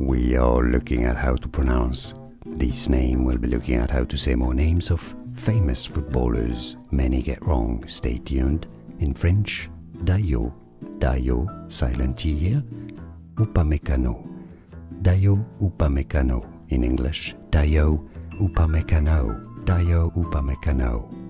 we are looking at how to pronounce this name. We'll be looking at how to say more names of famous footballers. Many get wrong. Stay tuned. In French, Dayot, silent T here, Upamecano. Dayot Upamecano. In English, Dayot Upamecano. Dayot Upamecano.